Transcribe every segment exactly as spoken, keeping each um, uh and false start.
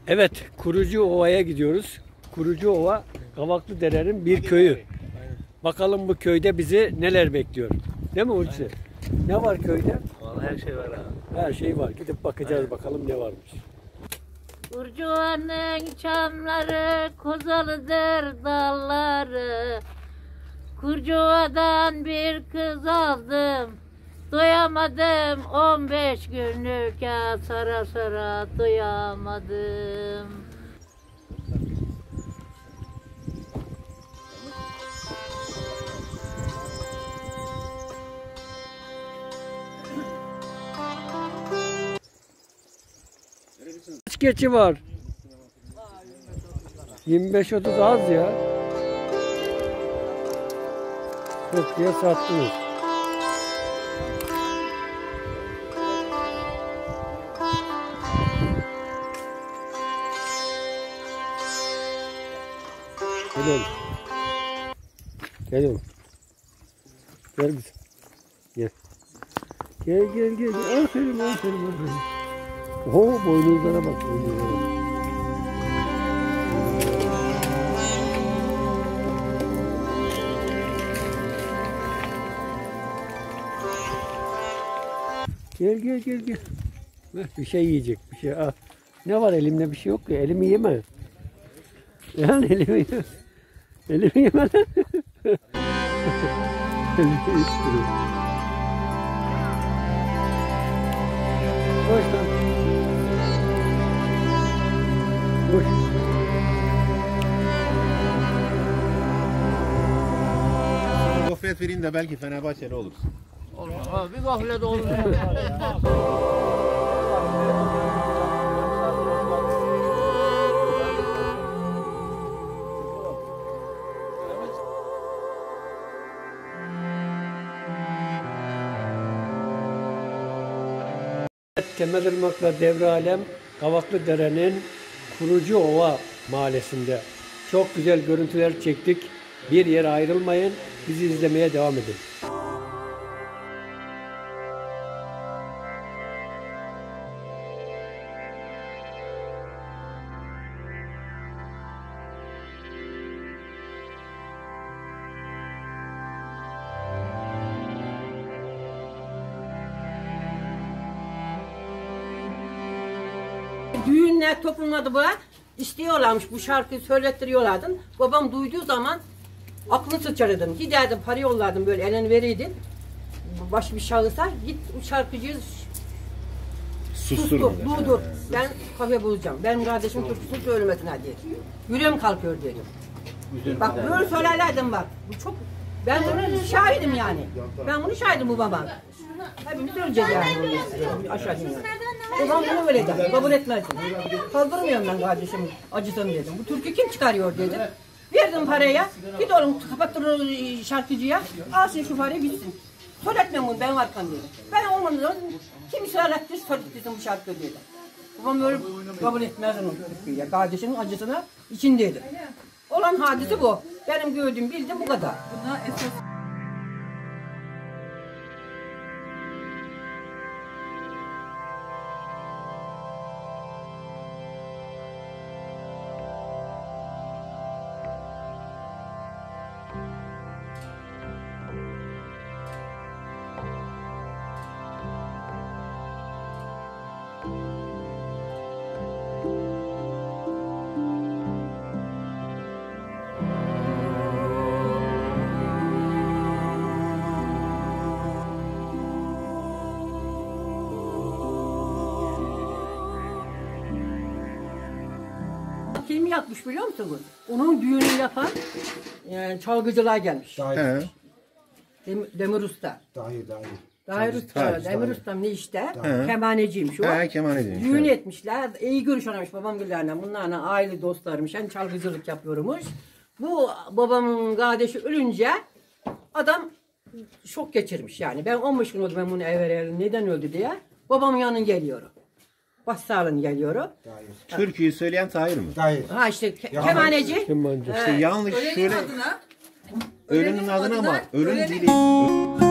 Evet, Kurucuova'ya gidiyoruz. Kurucuova, Kavaklıdere'nin bir köyü. Bakalım bu köyde bizi neler bekliyor. Değil mi Hulusi? Ne var köyde? Vallahi her şey var abi. Her şey var. Gidip bakacağız. Aynen. Bakalım ne varmış. Kurcuva'nın çamları, kozalıdır dalları. Kurcuva'dan bir kız aldım. Doyamadım on beş günlük ya, sara sara doyamadım. Kaç keçi var? yirmi beş otuz az ya. Çok diye sattınız. Gel oğlum. Gel oğlum. Gel kızım. Gel. Gel gel gel. Aferin aferin aferin. Oho, boynuzlara bak. Boynuzlara bak. Gel gel gel gel. Bir şey yiyecek, bir şey. Al. Ne var elimde, bir şey yok ya. Elimi yeme. Yani elimi yeme. Elimi yeme lan. Elimi istiyorum. Koş lan. Koş. Gofret vereyim de belki Fenerbahçeli olursun. Olmaz abi, bir gaflet olur. Temelirmak'la Devralem, Kavaklıdere'nin Kurucuova mahallesinde. Çok güzel görüntüler çektik. Bir yere ayrılmayın. Bizi izlemeye devam edin. Düğünler toplumladı bu. İstiyorlarmış, bu şarkıyı söylettiriyorlardı. Babam duyduğu zaman aklını sıçrardım. Giderdim, para yollardım, böyle elini verirdim. Baş bir şahısa git bu şarkıcıyı sustur, durdur. Ben kafe bulacağım. Benim kardeşim türküsünü söylemesin hadi. Yüreğim kalkıyor dedim. Bak böyle söylerlerdim bak. Bu çok, ben bunu şahidim yani. Ben bunu şahidim bu babam. Hepimiz öleceğiz yani. Aşağı dünya. Babam bunu öyle dedi. Kabul etmezdim. Kaldırmıyorum ben kardeşim acısını dedim. Bu türkü kim çıkarıyor dedim. Verdim paraya. Git oğlum kapattır şarkıcıya. Alsın şu parayı bitsin. Söyletmem bunu, ben varken dedim. Ben olmadı kim söyletti söylettirsin bu şarkı dedi. Babam öyle kabul etmezdim o türküyü. Kardeşimin acısına içindeydi. Olan hadise bu. Benim gördüğüm bildiğim bu kadar. Buna esas... Kimi yapmış biliyor musunuz? Onun düğünü yapan yani çalgıcılar gelmiş. He. Dem Demir Usta. Dahir, dahir. Dahir Usta, Dahir, Demir Usta ne işte? Kemaneciymiş o. He, kemaneciymiş. Düğün Evet. etmişler. İyi görüş aramış babam gillerle. Bunlarla aile dostlarmış. Hem çalgıcılık yapıyormuş. Bu babamın kardeşi ölünce adam şok geçirmiş yani. Ben on beş gün oldu ben bunu evvel neden öldü diye. Babamın yanına geliyor. Başsağlığına geliyor. Türküyü söyleyen Tahir mi? Dahir. Ha işte ke kemaneci. Kemaneci. İşte yanlış Ölenin şöyle adına, ölünün adına ama ölün ölenin- dili.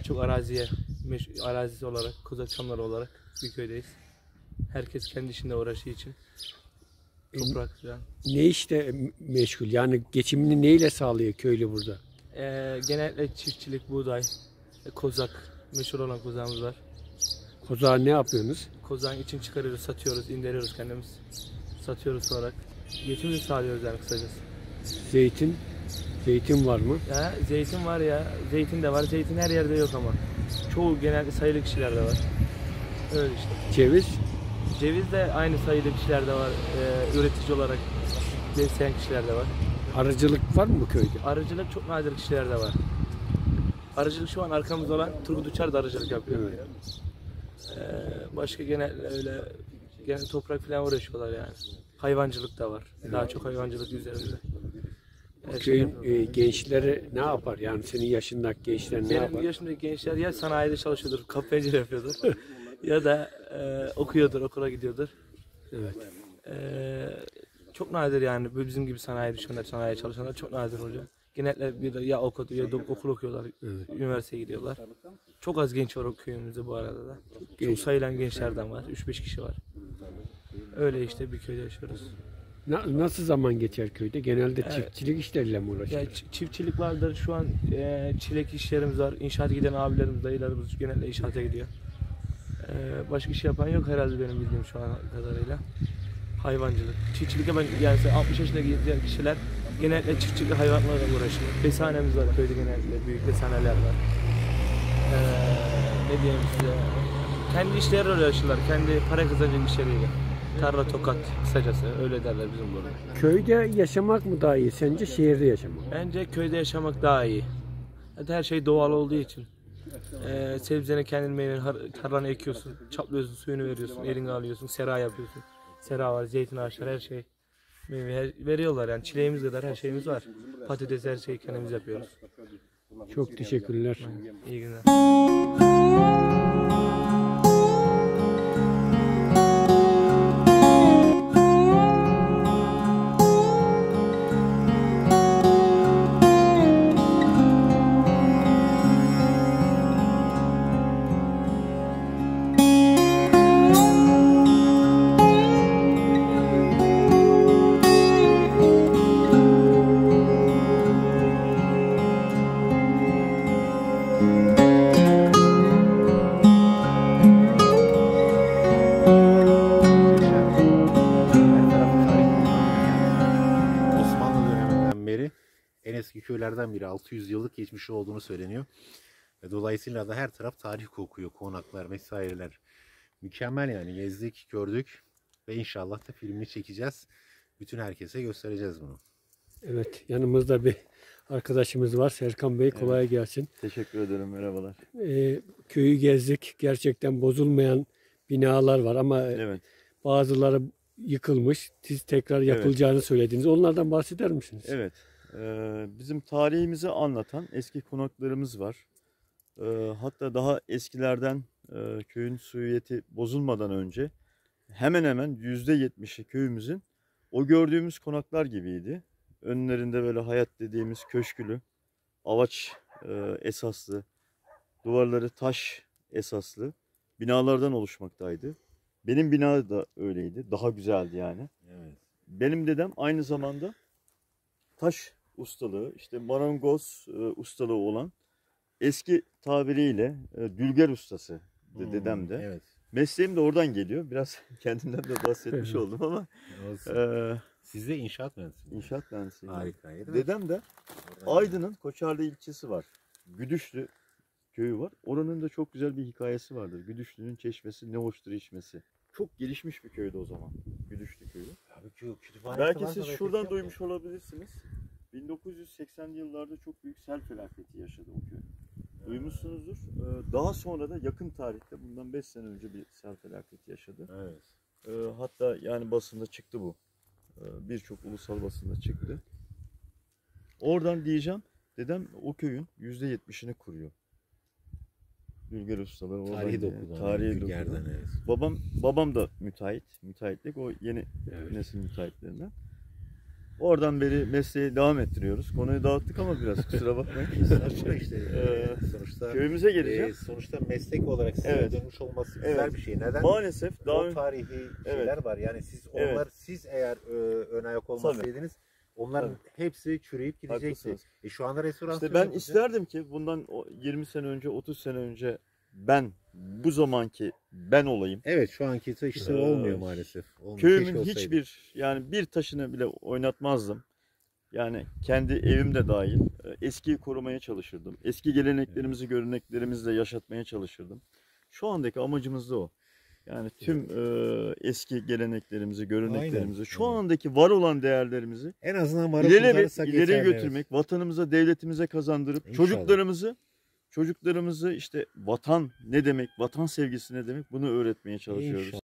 çok araziye, meş- arazisi olarak, Kozak Çamları olarak bir köydeyiz. Herkes kendi işinde uğraştığı için toprak falan. Ne işte meşgul? Yani geçimini neyle sağlıyor köylü burada? Ee, genellikle çiftçilik, buğday, e, kozak, meşhur olan kozağımız var. Kozağa ne yapıyorsunuz? Kozağın için çıkarıyoruz, satıyoruz, indiriyoruz kendimiz. Satıyoruz sonra. Geçimini sağlıyoruz yani kısacası. Zeytin, zeytin var mı? Ya, zeytin var ya, zeytin de var. Zeytin her yerde yok ama. Çoğu genelde sayılı kişilerde var. Öyle işte. Ceviz, Ceviz de aynı sayılı kişilerde var. Ee, üretici olarak besleyen kişilerde var. arıcılık var mı bu köyde? Arıcılık çok nadir kişilerde var. Arıcılık şu an arkamızda olan Turgut Uçar da arıcılık yapıyor. Evet. Ee, başka genel öyle genel toprak falan uğraşıyorlar yani. Hayvancılık da var. Daha çok hayvancılık üzerinde. Her şey Köyün yapıyorlar. e, gençleri ne yapar? Yani senin yaşındaki gençler ne Benim yapar? yaşımdaki gençler ya sanayide çalışıyordur, kapı pencere yapıyordur ya da e, okuyordur, okula gidiyordur. Evet. E, çok nadir yani böyle bizim gibi sanayi düşünenler, sanayiye çalışanlar çok nadir oluyor. Genellikle bir de ya okudu ya da okul okuyorlar, Evet. üniversiteye gidiyorlar. Çok az genç var o köyümüzde bu arada da. Çok Genç. sayılan gençlerden var, üç beş kişi var. Öyle işte bir köyde yaşıyoruz. Na- nasıl zaman geçer köyde? Genelde Evet. çiftçilik işleriyle mi Ya uğraşıyor? ç- çiftçilik vardır şu an, e, çilek işlerimiz var. İnşaat giden abilerimiz, dayılarımız genelde inşaata gidiyor. E, başka iş yapan yok herhalde benim bildiğim şu an kadarıyla. Hayvancılık. Çiftçilikle ben yani altmış yaşındaki diğer kişiler genellikle çiftçilikle hayvanlarla uğraşıyor. Besanemiz var köyde genellikle, büyük besaneler var. E, ne diyeyim size? Kendi işleriyle uğraşıyorlar, kendi para kazanacak işleriyle. Tarla tokat kısacası öyle derler bizim burada. Köyde yaşamak mı daha iyi sence, şehirde yaşamak mı? Bence köyde yaşamak daha iyi. Zaten her şey doğal olduğu için. Ee, sebzeni kendin meyveni har- tarlana ekiyorsun, çaplıyorsun, suyunu veriyorsun, eline alıyorsun, sera yapıyorsun. Sera var, zeytin ağaçları, her şey meyve her- veriyorlar yani. Çileğimiz kadar her şeyimiz var. Patates, her şeyi kendimiz yapıyoruz. Çok teşekkürler. İyi günler. Osmanlı döneminden beri en eski köylerden biri, altı yüz yıllık geçmişi olduğunu söyleniyor. Ve dolayısıyla da her taraf tarih kokuyor, konaklar vesaireler. Mükemmel yani, gezdik, gördük ve inşallah da filmini çekeceğiz. Bütün herkese göstereceğiz bunu. Evet, yanımızda bir arkadaşımız var. Serkan Bey, kolay gelsin. Teşekkür ederim, merhabalar. Ee, köyü gezdik. Gerçekten bozulmayan binalar var ama Evet, bazıları yıkılmış. Siz tekrar yapılacağını söylediniz. Onlardan bahseder misiniz? evet. Ee, bizim tarihimizi anlatan eski konaklarımız var. Ee, hatta daha eskilerden e, köyün suyu bozulmadan önce hemen hemen yüzde yetmişi köyümüzün o gördüğümüz konaklar gibiydi. Önlerinde böyle hayat dediğimiz köşkülü, avaç e, esaslı, duvarları taş esaslı binalardan oluşmaktaydı. Benim bina da öyleydi. Daha güzeldi yani. Evet. Benim dedem aynı zamanda taş ustalığı, işte marangoz e, ustalığı olan, eski tabiriyle e, dülger ustası de, dedem de. Evet. Mesleğim de oradan geliyor. Biraz kendimden de bahsetmiş oldum ama Olsun. e, Siz de inşaat mühendisiniz. inşaat mühendisiyim. Harika. Evet. Dedem de Aydın'ın Koçarlı ilçesi var. Güdüşlü köyü var. Oranın da çok güzel bir hikayesi vardır. Güdüşlü'nün çeşmesi ne hoştur içmesi. Çok gelişmiş bir köydü o zaman. Güdüşlü köyü. Abi, kü- kütüphane Belki varsa siz belki şuradan yok duymuş olabilirsiniz. bin dokuz yüz seksenli yıllarda çok büyük sel felaketi yaşadı o köy. Duymuşsunuzdur. Ee, Daha sonra da yakın tarihte, bundan beş sene önce bir sel felaketi yaşadı. ya. Evet. Ee, Hatta yani basında çıktı bu. Ee, Birçok ulusal basında çıktı. Oradan diyeceğim, dedem o köyün yüzde yetmişini kuruyor. Dülger ustaları oradan. Tarihi geliyor. dokudu. Tarihi Dülger'den, dokudu. evet. Babam babam da müteahhit. Müteahhitlik o yeni Evet. nesil müteahhitlerinden. Oradan beri mesleği devam ettiriyoruz. Konuyu dağıttık ama biraz kusura bakmayın. Estağfurullah işte. Ee, sonuçta Köyümüze geleceğim. e, sonuçta meslek olarak size Evet. dönmüş olması güzel Evet. bir şey. Neden? Maalesef daha O tarihi şeyler var. Yani siz onlar Evet. siz eğer e, ön ayak olmasaydınız onların hepsi çürüyüp gidecekti. Haklısınız. E, şu anda restorasyon İşte ben yapılacak. isterdim ki bundan o yirmi sene önce, otuz sene önce ben bu zamanki ben olayım. Evet, şu anki ise işte Ee, olmuyor maalesef. Olmuyor. Köyümün Keşke olsaydı. hiçbir yani bir taşını bile oynatmazdım. Yani kendi evim de dahil e, eskiyi korumaya çalışırdım. Eski geleneklerimizi, göreneklerimizle yaşatmaya çalışırdım. Şu andaki amacımız da o. Yani tüm e, eski geleneklerimizi, göreneklerimizi, Aynen. şu Aynen. andaki var olan değerlerimizi En azından varıp ileri, kurtarırsak ileri yeterli, götürmek, vatanımıza, devletimize kazandırıp İnşallah. çocuklarımızı çocuklarımızı işte vatan ne demek, vatan sevgisi ne demek bunu öğretmeye evet. çalışıyoruz. İnşallah.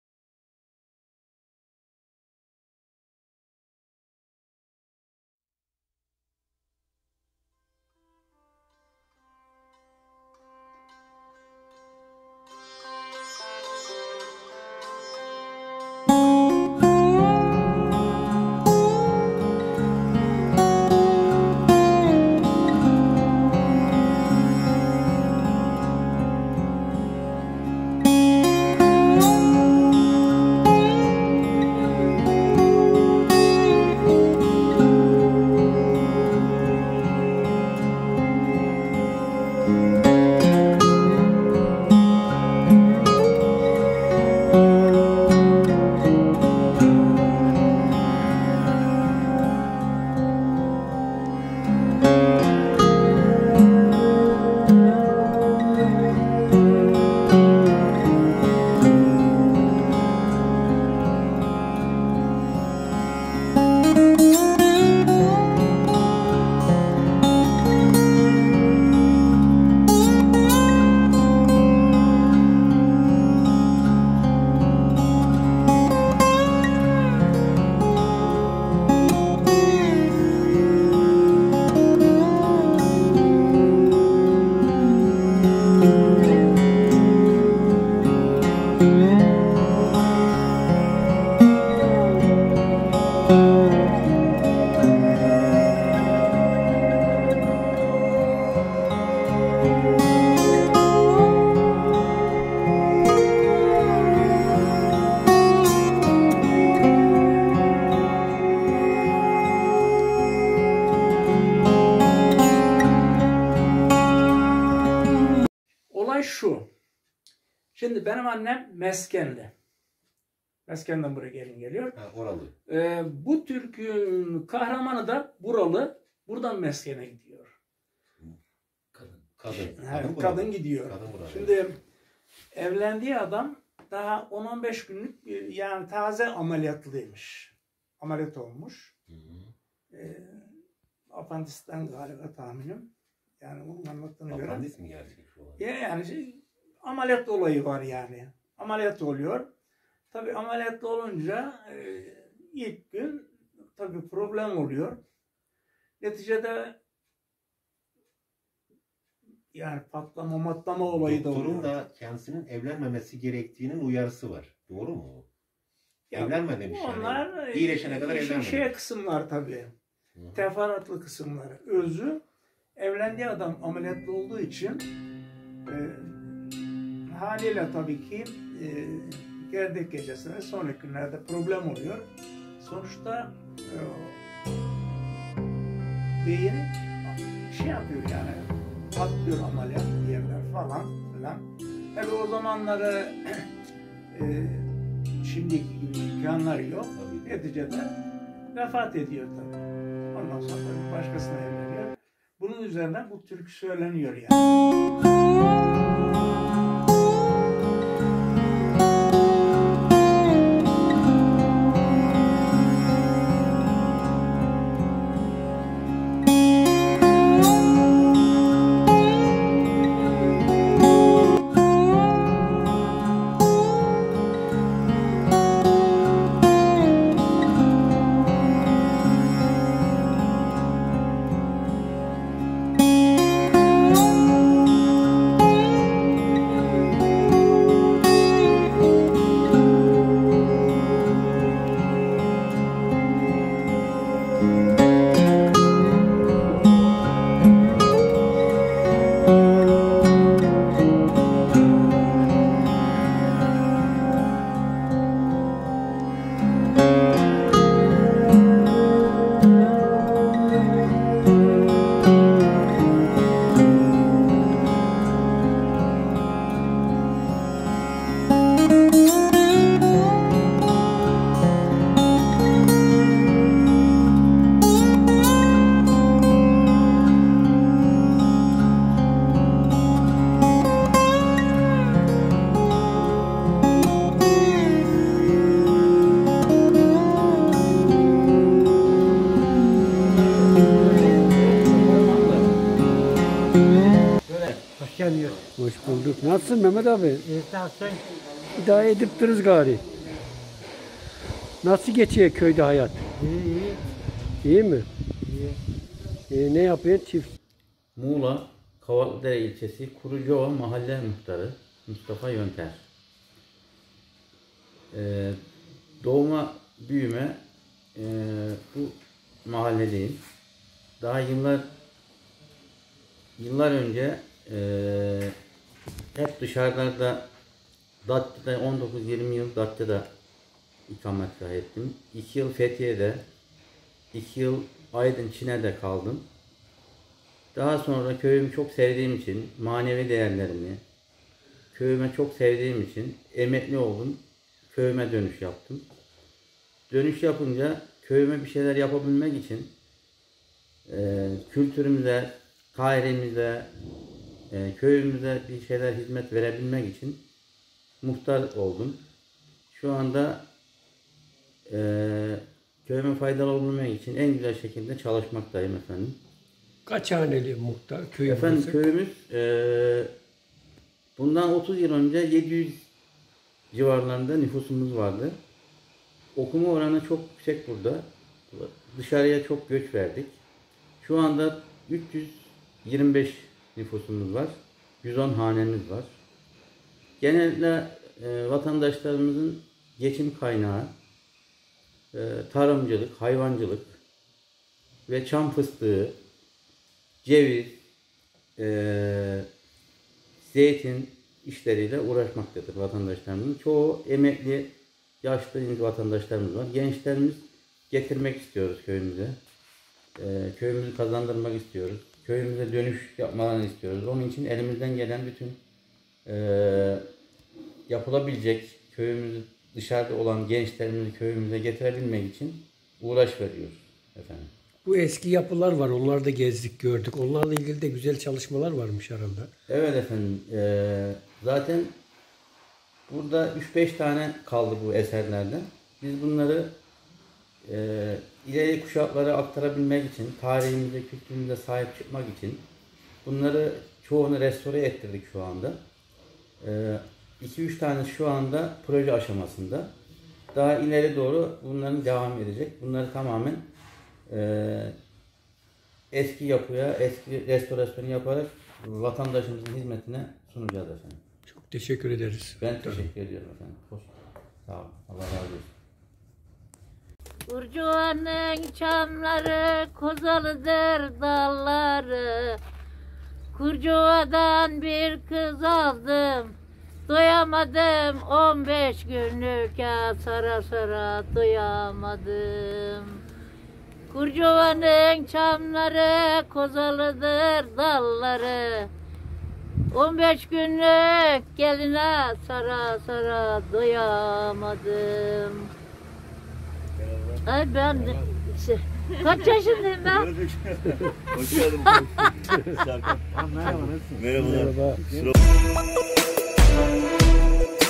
Olay şu. Şimdi benim annem Meskenli. Mesken'den buraya gelin geliyor. Ha, oralı. Ee, bu türkünün kahramanı da buralı. Buradan Mesken'e gidiyor. Kadın. Kadın. Ha, Kadın, kadın buralı. gidiyor. Kadın buralı. Şimdi evlendiği adam daha on on beş günlük bir- yani taze ameliyatlıymış. Ameliyat olmuş. Hı hı. Ee, apandisten galiba tahminim. Yani onun anlattığına göre. Apandis mi gerçek şu olan? Ya yani şey, ameliyat olayı var yani. Ameliyat oluyor. Tabii ameliyatlı olunca e, ilk gün tabii problem oluyor. Neticede yani patlama matlama olayı da Doktorun oluyor. da kendisinin evlenmemesi gerektiğinin uyarısı var. Doğru mu? Ya Evlenme demiş yani. onlar e, İyileşene kadar işin evlenme. şey kısımlar tabii. Hı. Teferruatlı kısımları. Özü evlendiği adam ameliyatlı olduğu için e, haliyle tabii ki e, gerdek gecesine sonraki günlerde problem oluyor. Sonuçta e, beyni şey yapıyor yani patlıyor ameliyat yerler falan filan. Tabii o zamanları e, şimdiki gibi imkanlar yok. Tabii. Neticede vefat ediyor tabii. Ondan sonra tabii başkasına evleniyor. Bunun üzerinden bu türkü söyleniyor yani. bulduk. Nasılsın Mehmet abi? İstersen İdare edip dururuz gari. Nasıl geçiyor köyde hayat? iyi iyi. İyi mi? iyi. Ee, ne yapıyorsun? Çift. Muğla Kavaklıdere ilçesi Kurucuova Mahalle Muhtarı Mustafa Yönter. Ee, doğuma büyüme e, bu mahalledeyim. Daha yıllar yıllar önce e, hep dışarılarda Datça'da on dokuz yirmi yıl Datça'da ikametgah ettim. iki yıl Fethiye'de, iki yıl Aydın Çin'de kaldım. Daha sonra köyümü çok sevdiğim için, manevi değerlerimi, köyüme çok sevdiğim için emekli oldum. Köyüme dönüş yaptım. Dönüş yapınca köyüme bir şeyler yapabilmek için e, kültürümüze, tarihimize, e, köyümüze bir şeyler hizmet verebilmek için muhtar oldum. Şu anda e, köyüme faydalı olabilmek için en güzel şekilde çalışmaktayım efendim. Kaç haneli muhtar? Köy Efendim burası? köyümüz e, bundan otuz yıl önce yedi yüz civarlarında nüfusumuz vardı. Okuma oranı çok yüksek burada. Dışarıya çok göç verdik. Şu anda üç yüz yirmi beş nüfusumuz var. yüz on hanemiz var. Genelde e, vatandaşlarımızın geçim kaynağı e, tarımcılık, hayvancılık ve çam fıstığı, ceviz, e, zeytin işleriyle uğraşmaktadır vatandaşlarımızın. Çoğu emekli, yaşlı vatandaşlarımız var. Gençlerimiz getirmek istiyoruz köyümüze. E, köyümüzü kazandırmak istiyoruz. Köyümüze dönüş yapmalarını istiyoruz. Onun için elimizden gelen bütün e, yapılabilecek köyümüzü dışarıda olan gençlerimizi köyümüze getirebilmek için uğraş veriyoruz efendim. Bu eski yapılar var. Onları da gezdik, gördük. Onlarla ilgili de güzel çalışmalar varmış herhalde. Evet efendim. Eee, zaten burada üç beş tane kaldı bu eserlerden. Biz bunları eee ileri kuşaklara aktarabilmek için, tarihimize, kültürümüze sahip çıkmak için bunları çoğunu restore ettirdik şu anda. iki üç tane şu anda proje aşamasında. Daha ileri doğru bunların devam edecek. Bunları tamamen eee eski yapıya, eski restorasyonu yaparak vatandaşımızın hizmetine sunacağız efendim. Çok teşekkür ederiz. Ben teşekkür ediyorum efendim. Hoş. Sağ olun. Allah razı olsun. Burcuva'nın çamları, kozalıdır dalları. Kurcuva'dan bir kız aldım. Doyamadım on beş günlük ya sara sara doyamadım. Kurcuva'nın çamları, kozalıdır dalları. on beş günlük geline sara sara doyamadım. Ay ben de, şey, kaç yaşındayım ben? Hoş geldin. Serkan. Merhaba, nasılsın? Merhabalar. Merhaba.